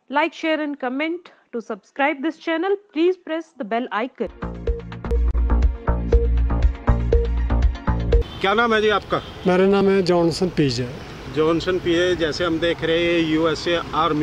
Like, share and comment. To subscribe this channel, please press the bell icon. क्या नाम है जी आपका? मेरा नाम है जॉनसन पीजे। जॉनसन पीजे, जैसे हम देख रहे हैं यूएसए आर्मी,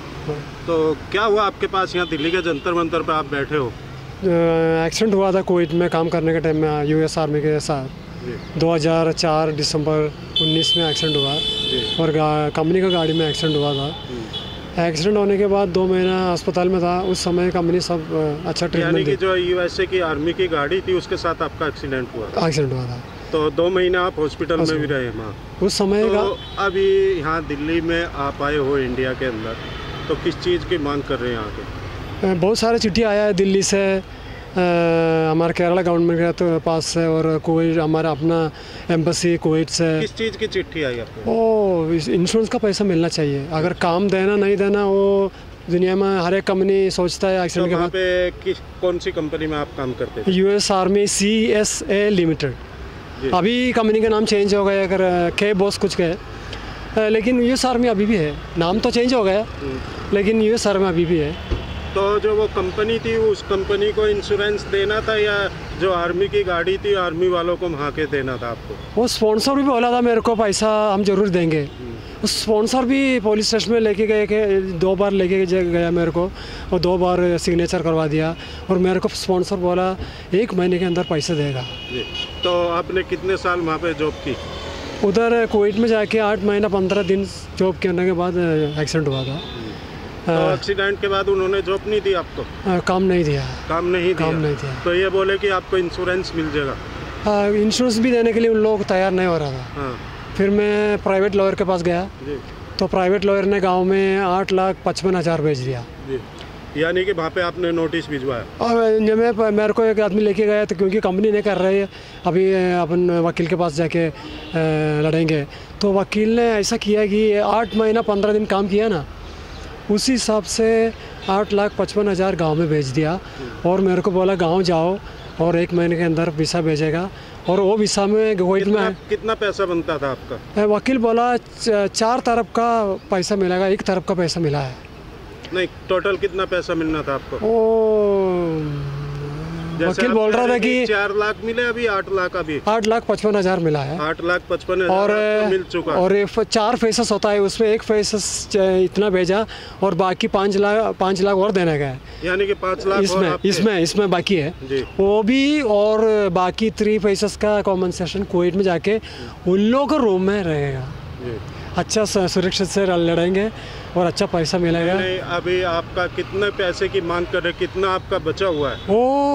तो क्या हुआ आपके पास यहाँ दिल्ली के जंतर मंतर पे आप बैठे हो? एक्सीडेंट हुआ था कुवैत में काम करने के टाइम में यूएस आर्मी के साथ 2004 दिसंबर 19 में एक्सीडेंट हुआ और कंपनी का गाड़ी में एक्सीडेंट हुआ था। एक्सीडेंट होने के बाद 2 महीना अस्पताल में था। उस समय कंपनी सब अच्छा ट्रीटमेंट यानी कि जो यूएसए की आर्मी की गाड़ी थी उसके साथ आपका एक्सीडेंट हुआ था? तो 2 महीने आप हॉस्पिटल में भी रहे वहाँ उस समय तो अभी यहाँ दिल्ली में आप आए हो इंडिया के अंदर, तो किस चीज़ की मांग कर रहे हैं यहाँ के? बहुत सारे चिट्ठी आया है दिल्ली से, हमारे केरला गवर्नमेंट के तो पास से और कुवैत हमारा अपना एम्बेसी कुवैत से। किस चीज़ की चिट्ठी आई आपको? ओ इंश्योरेंस का पैसा मिलना चाहिए। अगर काम देना नहीं देना वो दुनिया में हर एक कंपनी सोचता है एक्सीडेंट के बाद। पे कौन सी कंपनी में आप काम करते थे? US army CSA limited. अभी कंपनी का नाम चेंज हो गया, अगर के बॉस कुछ कहे, लेकिन यूएस आर्मी अभी भी है। नाम तो चेंज हो गया लेकिन यूएस आर्मी अभी भी है। तो जो वो कंपनी थी उस कंपनी को इंश्योरेंस देना था या जो आर्मी की गाड़ी थी आर्मी वालों को वहाँ के देना था आपको? वो स्पॉन्सर भी बोला था मेरे को पैसा हम जरूर देंगे। उस स्पॉन्सर भी पुलिस स्टेशन में लेके गए कि 2 बार लेके गया मेरे को और 2 बार सिग्नेचर करवा दिया और मेरे को स्पॉन्सर बोला 1 महीने के अंदर पैसे देगा। तो आपने कितने साल वहाँ पे जॉब की? उधर कुवैत में जाके 8 महीना 15 दिन जॉब करने के बाद एक्सीडेंट हुआ था। तो एक्सीडेंट के बाद उन्होंने जॉब नहीं दी आपको? काम नहीं दिया। काम नहीं दिया। तो ये बोले कि आपको इंश्योरेंस मिल जाएगा? इंश्योरेंस भी देने के लिए उन लोग तैयार नहीं हो रहा था। फिर मैं प्राइवेट लॉयर के पास गया तो प्राइवेट लॉयर ने गांव में 8,55,000 भेज दिया। यानी कि वहाँ पे आपने नोटिस भिजवाया? और जब मैं मेरे को एक आदमी लेके गया तो क्योंकि कंपनी नहीं कर रही है, अभी अपन वकील के पास जाके लड़ेंगे, तो वकील ने ऐसा किया कि 8 महीना 15 दिन काम किया ना, उसी हिसाब से 8,55,000 गाँव में भेज दिया और मेरे को बोला गाँव जाओ और 1 महीने के अंदर वीसा भेजेगा। और वो वीसा में कुवैत में कितना पैसा बनता था आपका? वकील बोला 4 तरफ का पैसा मिलेगा, 1 तरफ का पैसा मिला है। नहीं, टोटल कितना पैसा मिलना था आपको? वकील बोल रहा था कि 4 लाख मिले, अभी 8 लाख, अभी 8,55,000 मिला है। 8,55,000 और मिल चुका। और 4 फेसेस होता है, उसमें 1 फेसेस इतना भेजा और बाकी 5 लाख और देने का है। यानी कि 5 लाख इसमें बाकी है वो भी। और बाकी 3 फेसेस का कॉम्पनसेशन कुवैत में जाके उन लोगों को रूम में रहेगा, अच्छा सुरक्षित से लड़ेंगे और अच्छा पैसा मिलेगा। नहीं, अभी आपका कितने पैसे की मांग कर रहे, कितना आपका बचा हुआ है?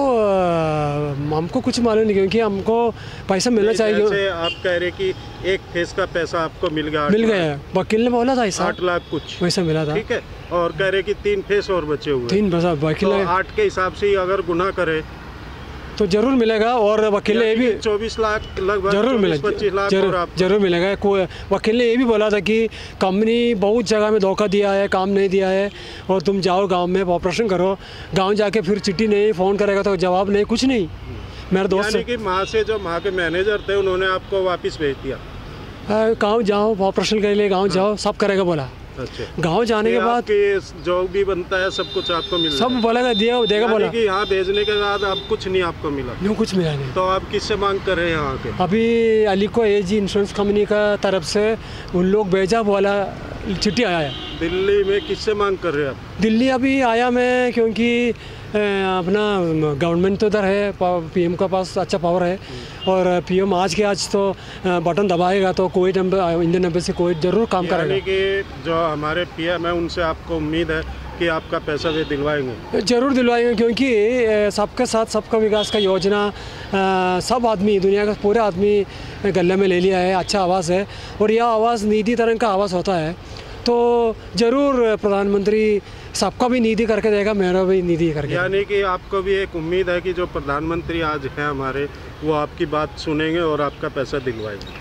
वो हमको कुछ मालूम नहीं, क्योंकि हमको पैसा मिलना चाहिए। जैसे आप कह रहे कि 1 फेस का पैसा आपको मिल गया। वकील ने बोला था ऐसा 8 लाख कुछ वैसा मिला था, ठीक है। और कह रहे कि 3 फेस और बचे हुए। 3 वकील तो 8 के हिसाब से अगर गुनाह करे तो जरूर मिलेगा। और वकील ने ये भी 24 लाख लगभग जरूर मिलेगा, 25 लाख जरूर मिलेगा। वकील ने ये भी बोला था कि कंपनी बहुत जगह में धोखा दिया है, काम नहीं दिया है और तुम जाओ गांव में ऑपरेशन करो। गांव जाके फिर चिट्ठी नहीं, फ़ोन करेगा तो जवाब नहीं, कुछ नहीं। मेरे दोस्त यानी कि वहाँ से जो वहाँ के मैनेजर थे उन्होंने आपको वापस भेज दिया? गाँव जाओ ऑपरेशन के लिए, गाँव जाओ, सब करेगा बोला। अच्छा। गाँव जाने के बाद जो भी बनता है सब कुछ आपको मिल सब बोलेगा देगा बोला कि यहाँ भेजने के बाद अब कुछ नहीं आपको मिला? यूँ कुछ मिला नहीं। तो आप किससे मांग कर रहे हैं यहाँ के? अभी अलीको एजी इंश्योरेंस कंपनी का तरफ से उन लोग भेजा बोला चिट्ठी आया है। दिल्ली में किससे मांग कर रहे हैं आप? दिल्ली अभी आया मैं, क्योंकि अपना गवर्नमेंट तो इधर है, PM का पास अच्छा पावर है और PM आज तो बटन दबाएगा तो कुवैत इंडियन एम्बेसी कुवैत जरूर काम करेगा। यानी कि जो हमारे PM है उनसे आपको उम्मीद है कि आपका पैसा वे दिलवाएंगे? जरूर दिलवाएंगे, क्योंकि सबके साथ सबका विकास का योजना सब आदमी, दुनिया का पूरे आदमी गले में ले लिया है। अच्छा आवाज़ है और यह आवाज़ निधि तरंग का आवाज़ होता है, तो ज़रूर प्रधानमंत्री सबका भी निधि करके देगा, मेरा भी निधि करके। यानी कि आपको भी एक उम्मीद है कि जो प्रधानमंत्री आज हैं हमारे, वो आपकी बात सुनेंगे और आपका पैसा दिलवाएंगे?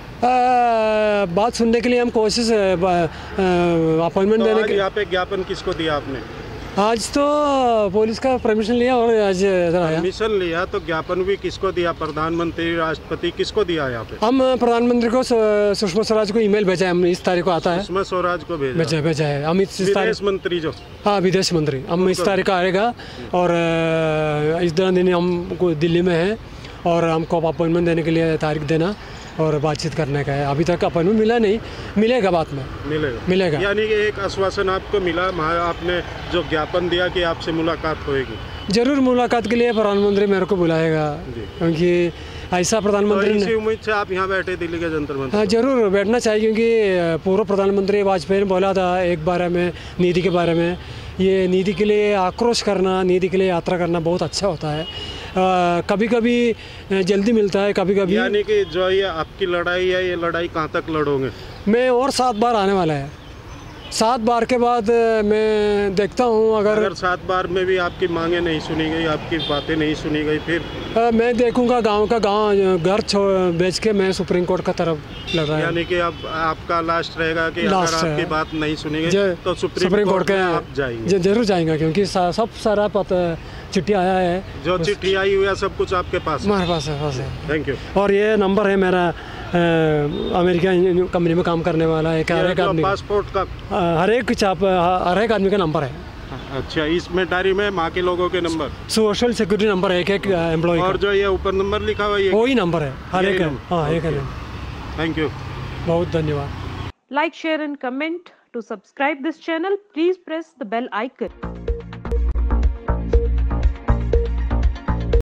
बात सुनने के लिए हम कोशिश अपॉइंटमेंट देने के। यहाँ पे ज्ञापन किसको दिया आपने? आज तो पुलिस का परमिशन लिया और आज इधर आया। मिशन लिया तो ज्ञापन भी किसको दिया? प्रधानमंत्री, राष्ट्रपति, किसको दिया यहाँ पे? हम प्रधानमंत्री को सुषमा स्वराज को ईमेल भेजा है, हम इस तारीख को आता है। सुषमा स्वराज को भेजा है हम इस तारीख। विदेश मंत्री जो, हाँ विदेश मंत्री, हम इस तारीख का आएगा और इस दिन हम दिल्ली में हैं और हमको अपॉइंटमेंट देने के लिए तारीख देना और बातचीत करने का है। अभी तक अपॉइंटमेंट मिला नहीं, मिलेगा बाद में। मिलेगा। यानी कि एक आश्वासन आपको मिला, आपने जो ज्ञापन दिया कि आपसे मुलाकात होएगी। जरूर मुलाकात के लिए प्रधानमंत्री मेरे को बुलाएगा, क्योंकि ऐसा प्रधानमंत्री इसी उम्मीद से आप यहाँ बैठे दिल्ली के जंतर मंतर। हाँ जरूर बैठना चाहिए, क्योंकि पूर्व प्रधानमंत्री वाजपेयी ने बोला था एक बारे में, नीति के बारे में, ये नीति के लिए आक्रोश करना, नीति के लिए यात्रा करना बहुत अच्छा होता है। कभी कभी जल्दी मिलता है, कभी कभी। यानी कि जो ये आपकी लड़ाई है, ये लड़ाई कहाँ तक लड़ोगे? मैं और 7 बार आने वाला है। 7 बार के बाद मैं देखता हूँ, अगर 7 बार में भी आपकी मांगे नहीं सुनी गई, आपकी बातें नहीं सुनी गई, फिर मैं देखूंगा गांव घर बेच के मैं सुप्रीम कोर्ट का तरफ लड़ रहा है। यानी कि अब आपका लास्ट रहेगा कि अगर आपकी बात नहीं सुनी गई तो सुप्रीम कोर्ट के आप जाएंगे? जरूर जाएंगे, क्योंकि सब सारा चिट्ठी आया है, जो चिट्ठी आई हुई है सब कुछ आपके पास? हमारे पास है। Thank you. और ये नंबर है मेरा, अमेरिका कंपनी में काम करने वाला है, हर एक आदमी पासपोर्ट का हर एक आदमी का नंबर है। अच्छा, इसमें डायरी में माँ के लोगों के नंबर, सोशल सिक्योरिटी नंबर है एक एम्प्लॉय और जो ये ऊपर नंबर लिखा हुआ है वही नंबर है, हर एक। हाँ एक है। थैंक यू, बहुत धन्यवाद। Like, share and comment. To subscribe this channel, please press the bell icon.